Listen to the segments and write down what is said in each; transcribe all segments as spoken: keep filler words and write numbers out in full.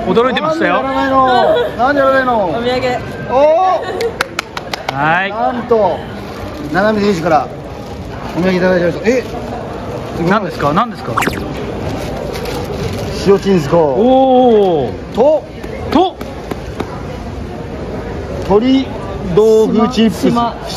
驚いてましたよ。 なんでやらないの？お土産。おお。 はい。 なんと七海選手からお土産いただいてました。え、 何ですか？何ですか？ 塩チンスコ。 おお。とと鶏豆腐チップス。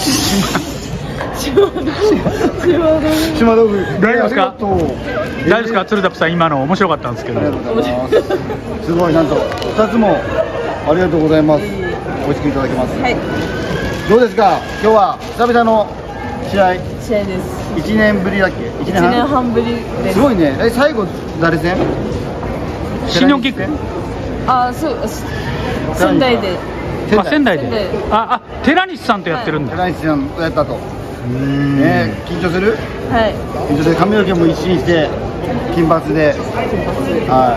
島豆腐。 大丈夫ですか？大丈夫ですか？鶴田さん、今の面白かったんですけど。 すごい、なんと二つもありがとうございます。美味しくいただきます。はい。どうですか？今日は久々の試合。 試合です。 一年ぶりだっけ？一年半ぶりです。 すごいね。え、最後誰戦？ 新日本キック。 あ、そう。仙台で。 あ、仙台で。あ、あ、寺西さんとやってるんだ。 寺西さんとやったと。ね、緊張する？ はい。 緊張する。髪の毛も一新して金髪で。はい。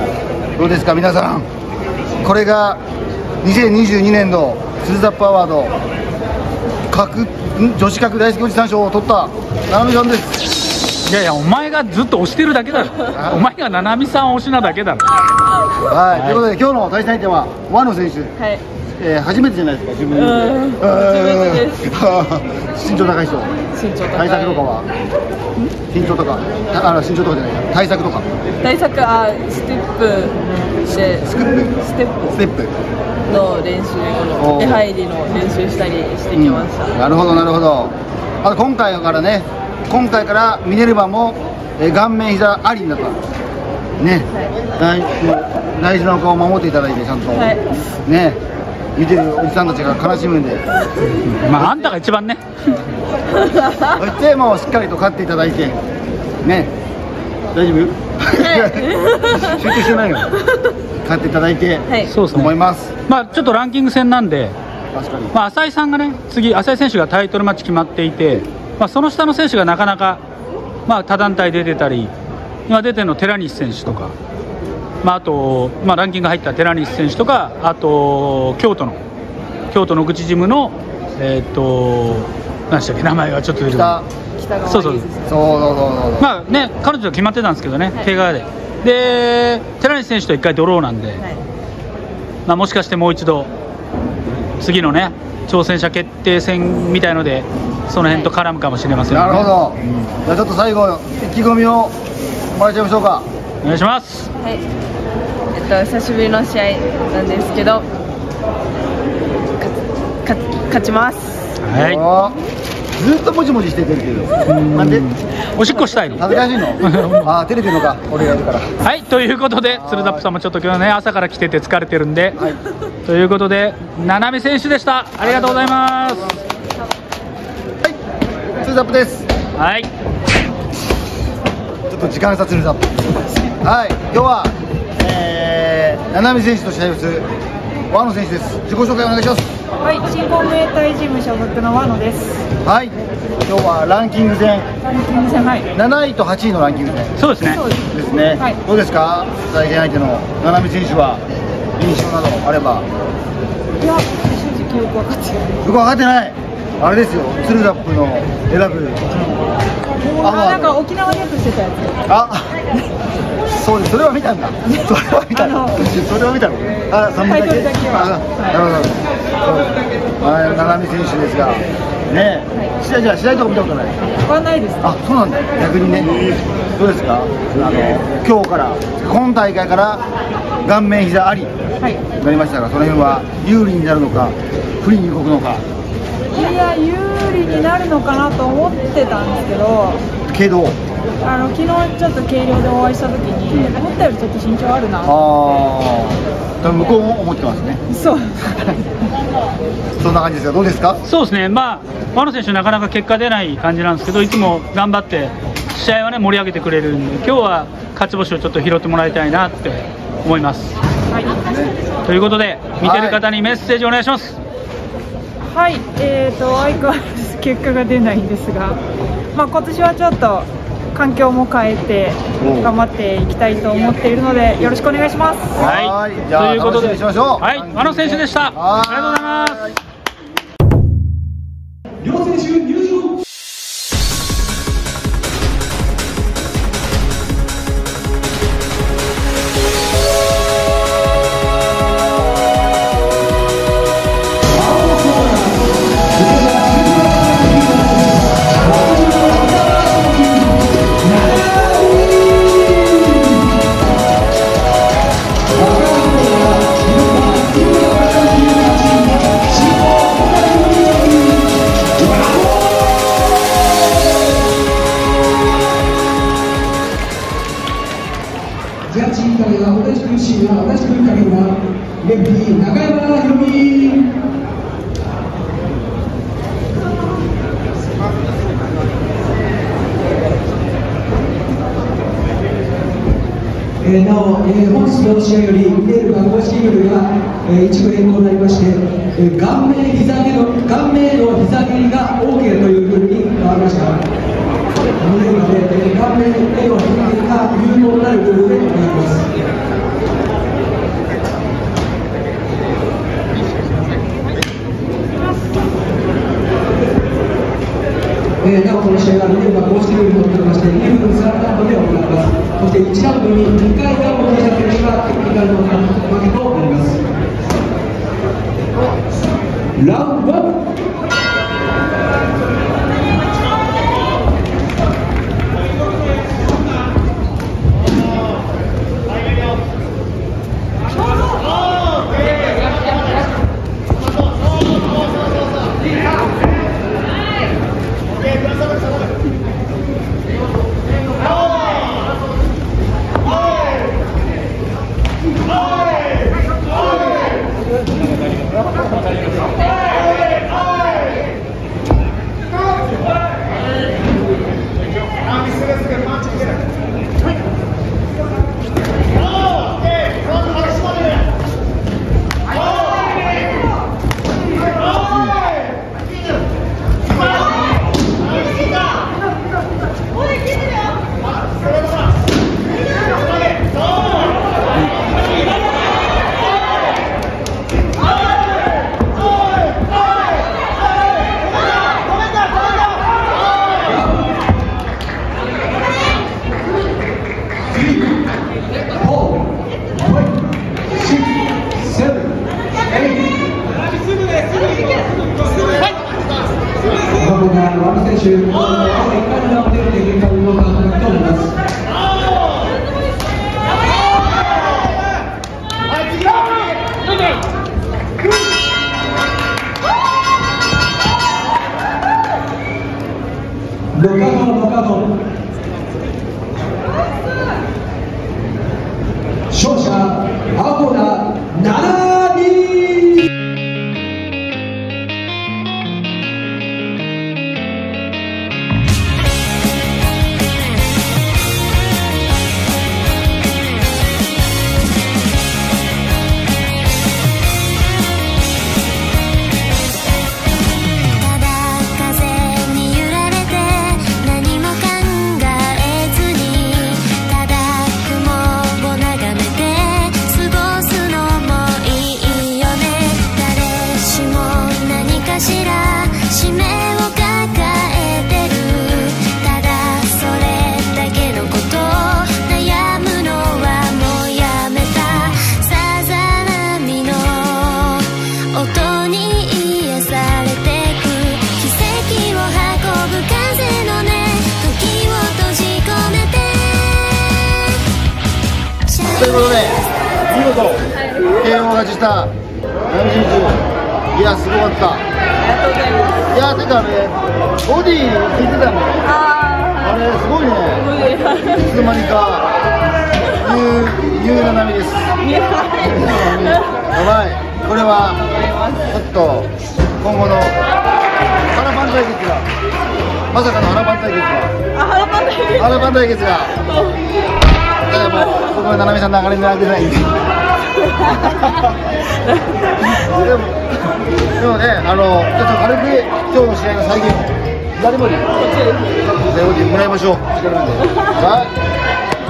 どうですか皆さん。これがにせんにじゅうにねん度ツーザップアワード格女子格大好きおじさん賞を取った七海さんです。 いやいや、お前がずっと推してるだけだろ。お前が七海さん推しなだけだろ。 はい。ということで今日の対戦相手は和野選手。はい。えー、初めてじゃないですか、自分で。身長高い人。身長高い。対策とかは。身長とか。あ、身長とかじゃない。対策とか。 対策、あ、ステップで。スクープ。ステップ。 ステップ。 の練習、この出入りの練習したりしてきました。 うん、なるほど、なるほど。あと今回からね、今回からミネルヴァも、えー、顔面膝ありになった。ね。はい、大, 大事なお顔を守っていただいて、ちゃんと。はい、ね。見てるおじさんたちが悲しむんで、 まああんたが一番ね。 そしてもうしっかりと勝っていただいてね、大丈夫？集中してないよ。勝っていただいて、はい、そうですね、思います。 まあちょっとランキング戦なんで、 確かに。 まあ浅井さんがね、次浅井選手がタイトルマッチ決まっていて、まあその下の選手がなかなかまあ他団体出てたり、今出てるの寺西選手とか。まあ、あと、まあ、ランキング入った寺西選手とか、あと京都の京都の口ジムのえー、っと何でしたっけ、名前がちょっと出てくる。そうそうそうそうそう。まあね、彼女は決まってたんですけどね、はい、怪我でで寺西選手といっかいドローなんで、はい、まあ、もしかしてもう一度次のね挑戦者決定戦みたいのでその辺と絡むかもしれません、ね。 なるほど、うん、じゃあちょっと最後意気込みをもらっちゃいましょうか。 お願いします。 はい、えっと久しぶりの試合なんですけど勝, 勝ちます。 はい。 ずっともじもじしててるけど、なんでおしっこしたいの？ 恥ずかしいの？ああ、照れてるのか、俺がいるから。 はい、ということで鶴田さんもちょっと今日ね朝から来てて疲れてるんで、はい、ということで七海選手でした。ありがとうございます。 はい、ツーザップです。 はい、 ちょっと時間差ツーザップ。はい、今日は、えー、七海選手と試合をする和野選手です。自己紹介お願いします。 はい、新興ムエタイジム所属の和野です。 はい、今日はランキング戦。 ランキング戦、はい。 なないとはちいのランキング戦。 そうですね。 ですね。はい、どうですか、対戦相手の七海選手は印象などあれば。 いや、正直よく分かってない。 よく分かってない。あれですよ、ツルダップの選ぶ。 あ、なんか沖縄でよくしてたやつ。 あ、そうです。それは見たんだ。それは見たの。それは見たの。あ、三分だけ。あ、なるほど。はい、七海選手ですが、ね、試合じゃ試合とか見たことない。 はないです。 あ、そうなんだ。逆にね。どうですか。あの今日から今大会から顔面膝ありなりましたが、その辺は有利になるのか不利に動くのか。 いや、有利になるのかなと思ってたんですけど。 けど。 あの昨日ちょっと軽量でお会いした時に、うん、思ったよりちょっと身長あるな。ああ、 多分向こうも思ってますね。 そう。 そんな感じですが、どうですか。 そうですね。まあ和野選手なかなか結果出ない感じなんですけど、いつも頑張って試合はね盛り上げてくれるんで、今日は勝ち星をちょっと拾ってもらいたいなって思います。はい。ということで見てる方にメッセージお願いします。 はい、えーと相変わらず結果が出ないんですが、まあ今年はちょっと環境も変えて頑張っていきたいと思っているのでよろしくお願いします。 はい、じゃあということでしましょう。はい、和野選手でした。ありがとうございます。両選手入場。 影が同じくシーンが同じく影がレフティー中山ひろみ。えー、なお、えー、本日の試合より見える公式ルールが、えー、一部変更になりまして、えー、顔面膝蹴の顔面の膝蹴りが オーケー というルールに変わりました。見えるので、えー、顔面への膝蹴りが有効となるルールで行います。えー、なおこの試合は見える公式ルールとなりまして、にふんさんラウンドで行います。そしていちラウンドににかいダウンをした選手がテクニカルの負けとなります。ラウンドワン。勝者アゴラななに。 ということで見事 ケーオー 勝ちした南新中、いやすごかった。いやてかねボディ効いてたね。あれすごいね。いつの間にかニューナナミです。やばい。これはちょっと今後の腹パン対決が、まさかの腹パン対決が腹パン対決がただもう僕はななみさん流れ狙ってないんででもでもね、あのちょっと軽く今日の試合の再現を左ボディ左ボディもらいましょう。力なんではい、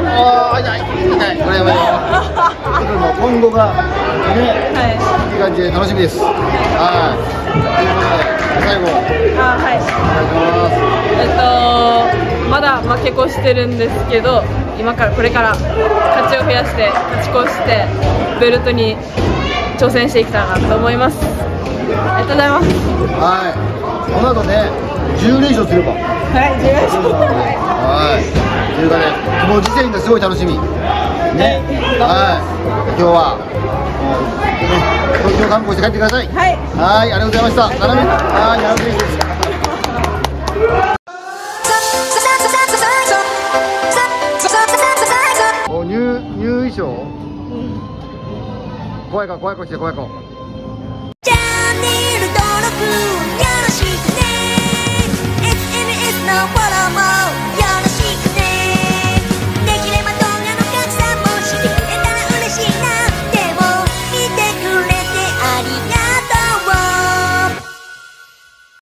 ああ痛い痛い、これやばいよ。ちょっともう今後がね、いい感じで楽しみです。はい、ということで最後あ、はい、えっとまだ負け越してるんですけど、今からこれから勝ちを増やして勝ち越してベルトに挑戦していきたいなと思います。ありがとうございます。 はい、この後ねじゅう連勝すれば、 はい、じゅう連勝はい、というかね、もう時点がすごい楽しみね。はい、今日は東京観光して帰ってください。はい、はい、ありがとうございました。ななみ、はい、ななみです。お、入入衣装。 怖い顔怖い顔して怖い顔。 チャンネル登録よろしく。